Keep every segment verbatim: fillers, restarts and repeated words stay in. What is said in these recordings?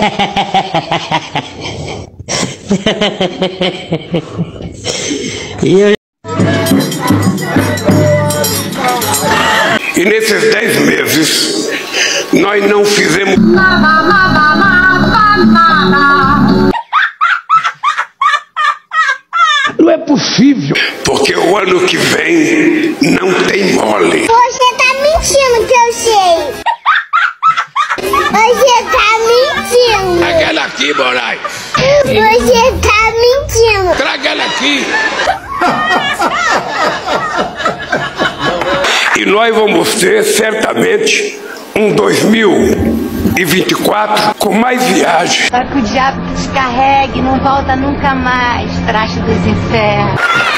E eu... E nesses dez meses, nós não fizemos... Não é possível. Porque o ano que vem não tem mole. Você tá mentindo que eu sei. Você tá mentindo. Traga ela aqui, Moraes. Você tá mentindo. Traga ela aqui. E nós vamos ter, certamente, um dois mil e vinte e quatro com mais viagens. Vai que o diabo te descarregue, não volta nunca mais, traste dos infernos.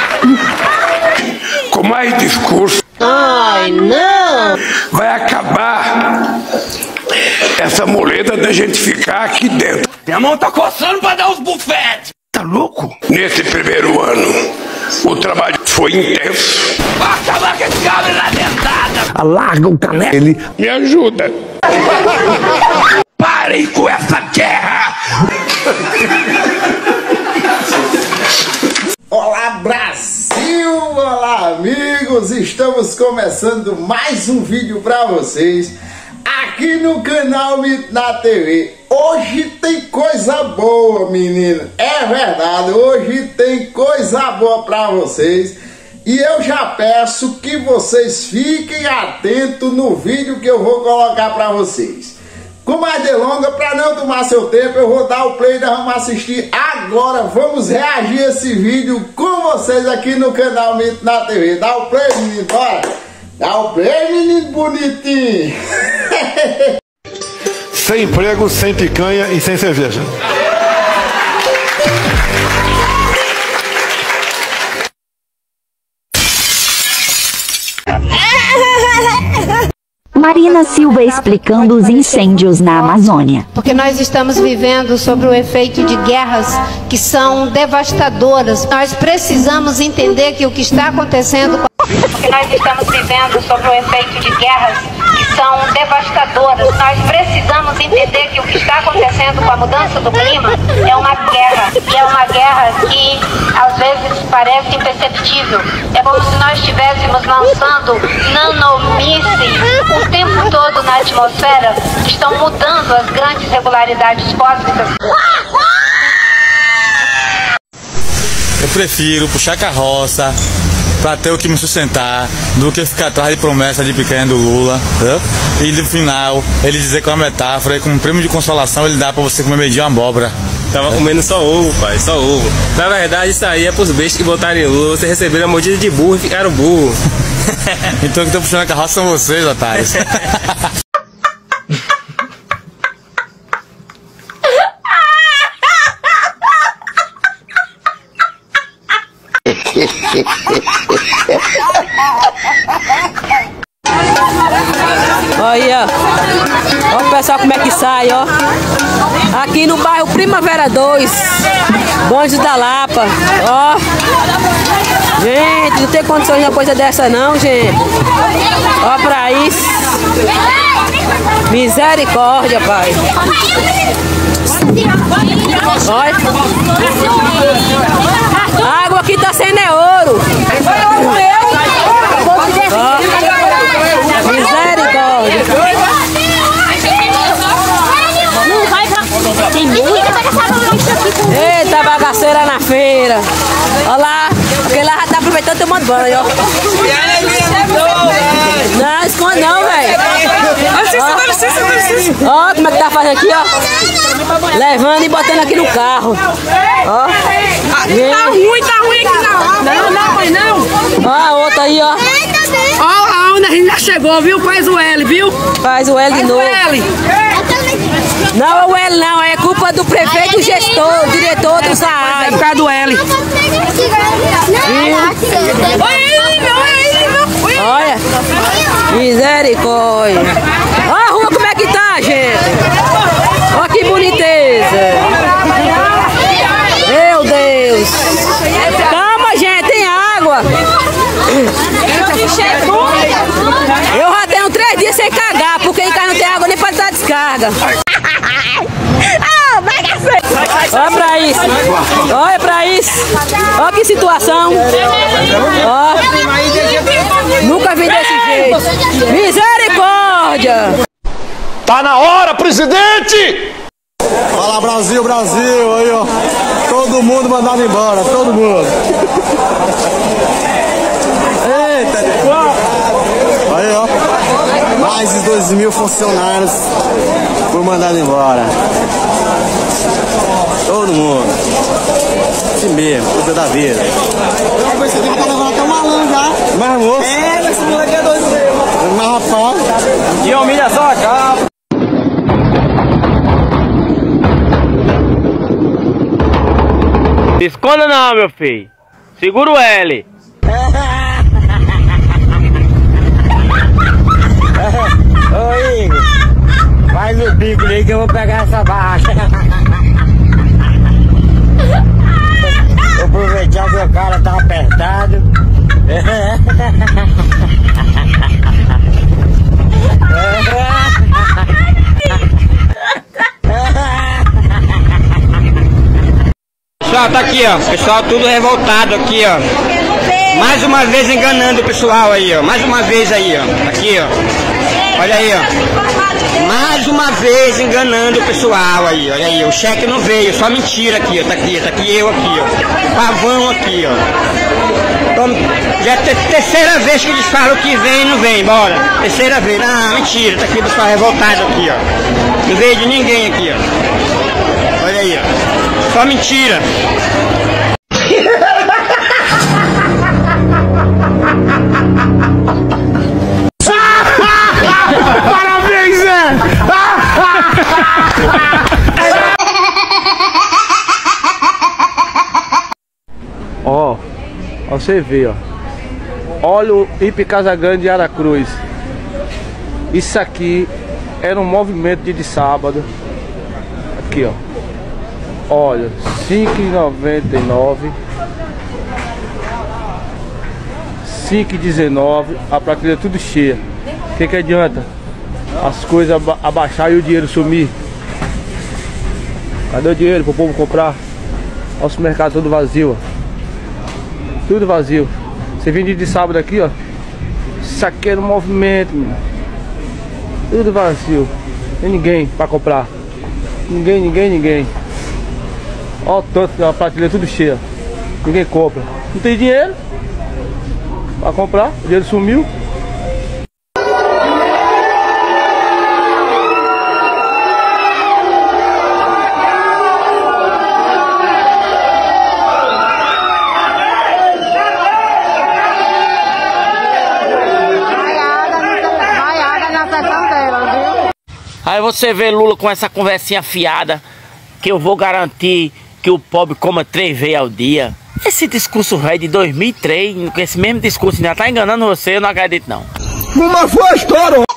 Com mais discurso. Ai, não! Vai acabar essa moleza da gente ficar aqui dentro. Minha mão tá coçando pra dar uns bufetes. Tá louco? Nesse primeiro ano, o trabalho foi intenso. Vai acabar com esse cabra na dentada. Alarga o caneco. Ele me ajuda. Parem com essa guerra! Olá, Brasil! Olá, amigos! Estamos começando mais um vídeo para vocês aqui no canal Mito na T V. Hoje tem coisa boa, menino. É verdade, hoje tem coisa boa para vocês. E eu já peço que vocês fiquem atentos no vídeo que eu vou colocar para vocês. Com mais delongas, para não tomar seu tempo, eu vou dar o play e nós vamos assistir agora. Vamos reagir a esse vídeo com vocês aqui no canal Mito na T V. Dá o play, menino, bora! Dá o play, menino bonitinho! Sem emprego, sem picanha e sem cerveja. Marina Silva explicando os incêndios na Amazônia. Porque nós estamos vivendo sobre o efeito de guerras que são devastadoras. Nós precisamos entender que o que está acontecendo... Porque nós estamos vivendo sobre o efeito de guerras que são devastadoras. Nós precisamos entender que o que está acontecendo com a mudança do clima é uma guerra. E é uma guerra que às vezes parece imperceptível. É como se nós estivéssemos lançando nanomísseis o tempo todo na atmosfera, que estão mudando as grandes regularidades cósmicas. Eu prefiro puxar carroça para ter o que me sustentar do que ficar atrás de promessa de picanha do Lula, entendeu? E no final ele dizer que é uma metáfora e com um prêmio de consolação ele dá para você comer meio dia uma abóbora. Tava comendo só ovo, pai, só ovo. Na verdade isso aí é pros bestas que botaram em Lula, vocês receberam a mordida de burro e ficaram burro. Então que estão puxando a carroça são vocês, otários. Olha, ó o pessoal como é que sai, ó. Aqui no bairro Primavera dois, Bonde da Lapa, ó. Gente, não tem condições de uma coisa dessa não, gente. Ó pra isso. Misericórdia, pai. Olha. A água aqui tá sendo é ouro. Ó. Misericórdia. Eita, bagaceira na feira. Olha lá, aquele lá já tá aproveitando tomando banho, ó. Não, esconde não, velho. Ó, como é que tá fazendo aqui, ó. Levando e botando aqui no carro. Ó. Tá ruim, tá ruim aqui não. Não, não, mãe, não. Ó a outra aí, ó. Ó, a onda a gente já chegou, viu? Faz o L, viu? Faz o L de Faz novo. o L. Não é o L não, é culpa do prefeito, gestor, o diretor do S A A. É por causa do L. Olha, misericórdia. Olha a rua como é que tá, gente. Olha que boniteza. Meu Deus. Calma, gente, tem água. Eu já tenho três dias sem cagar, porque em casa não tem água nem pra dar descarga. Olha pra isso. Olha pra isso. Olha que situação. Ó. Nunca vi desse jeito. Misericórdia. Tá na hora, presidente! Fala Brasil, Brasil, aí ó. Todo mundo mandado embora, todo mundo. Eita! Aí ó. Mais de dois mil funcionários foram mandados embora. Todo mundo. Assim mesmo, coisa da vida. Você tem que levar até um malandro já. Mas moço. É, esse moleque é dois mil. Mas rapaz. Que humilhação acaba. Esconda não, meu filho. Segura o L. Ô Igor, vai no bico aí que eu vou pegar essa barra. Vou aproveitar que o cara tá apertado. Pessoal, tá aqui ó, pessoal tudo revoltado aqui ó. Mais uma vez enganando o pessoal aí ó, mais uma vez aí ó, aqui ó. Olha aí ó, mais uma vez enganando o pessoal aí, olha aí, o cheque não veio, só mentira aqui ó, tá aqui, tá aqui eu aqui ó, pavão aqui ó. Então, já é a terceira vez que eles falam que vem e não vem, bora, terceira vez, ah, mentira, tá aqui o pessoal revoltado aqui ó, não veio de ninguém aqui ó, olha aí ó, só mentira. Parabéns, Zé! Ó, ó, você vê, ó. Olha o Hiper Casagrande de Aracruz. Isso aqui era um movimento de, de sábado. Aqui, ó. Olha, cinco reais e noventa e nove. cinco reais e dezenove. A prateleira tudo cheia. O que que adianta? As coisas aba abaixar e o dinheiro sumir. Cadê o dinheiro pro povo comprar? Nosso mercado todo vazio, ó. Tudo vazio. Você vem de sábado aqui, ó. Isso aqui era um movimento, meu. Tudo vazio. Não tem ninguém pra comprar. Ninguém, ninguém, ninguém. Olha o tanto, a prateleira tudo cheia. Ninguém compra. Não tem dinheiro pra comprar. O dinheiro sumiu. Aí você vê Lula com essa conversinha fiada, que eu vou garantir que o pobre coma três vezes ao dia. Esse discurso velho de dois mil e três, com esse mesmo discurso ainda tá enganando você, eu não acredito não. Como foi a história?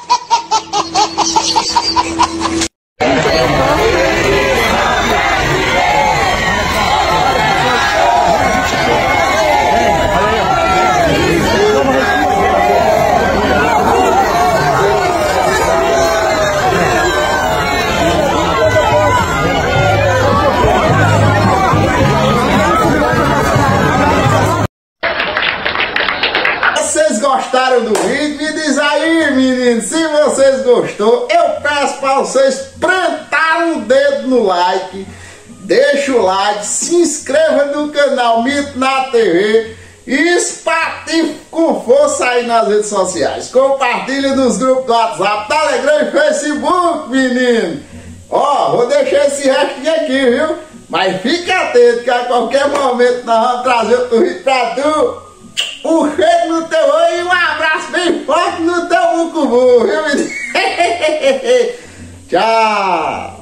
Gostaram do vídeo? Me diz aí, menino, se vocês gostou, eu peço para vocês plantarem o dedo no like, deixa o like, se inscreva no canal Mito na T V e espatife com força aí nas redes sociais. Compartilhe nos grupos do WhatsApp, Telegram e Facebook, menino. Ó, vou deixar esse restinho aqui, viu? Mas fica atento que a qualquer momento nós vamos trazer outro vídeo pra tu. Um cheiro no teu olho e um abraço bem forte no teu mucubu, viu, menino? Tchau!